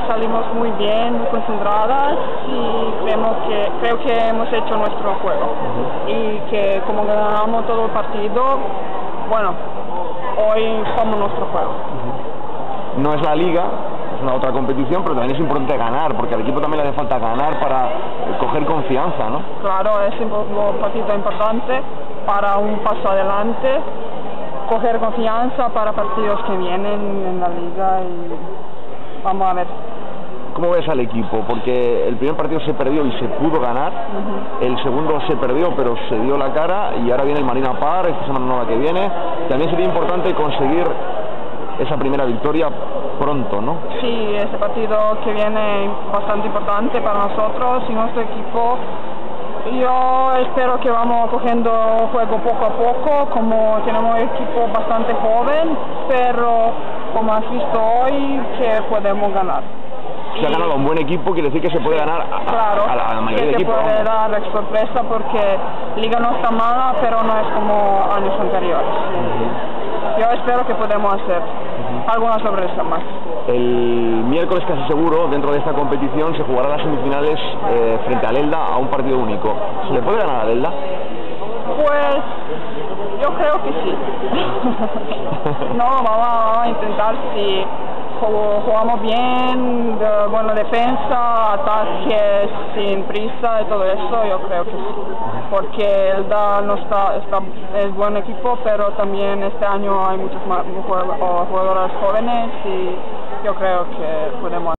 salimos muy bien, muy concentradas y creo que hemos hecho nuestro juego. Y que como ganamos todo el partido, bueno, hoy somos nuestro juego. No es la liga, es una otra competición, pero también es importante ganar, porque al equipo también le hace falta ganar para coger confianza, ¿no? Claro, es un partido importante para un paso adelante, coger confianza para partidos que vienen en la liga y vamos a ver. ¿Cómo ves al equipo? Porque el primer partido se perdió y se pudo ganar, el segundo se perdió pero se dio la cara y ahora viene el Marina Par, esta semana nueva que viene. También sería importante conseguir esa primera victoria pronto, ¿no? Sí, ese partido que viene es bastante importante para nosotros y nuestro equipo. Yo espero que vamos cogiendo juego poco a poco, como tenemos un equipo bastante joven, pero como has visto hoy, que podemos ganar. Si ha ganado un buen equipo, quiere decir que se puede ganar a la mayoría de equipos. Puede dar sorpresa porque Liga no está mala, pero no es como años anteriores. Yo espero que podemos hacer alguna sorpresa más. El miércoles casi seguro, dentro de esta competición, se jugarán las semifinales frente a Elda a un partido único. ¿Se le puede ganar a Elda? Pues yo creo que sí. No, vamos a intentar si jugamos bien, de buena defensa, ataques sin prisa y todo eso, yo creo que sí. Porque Elda no es buen equipo, pero también este año hay muchos jugadores jóvenes y yo creo que podemos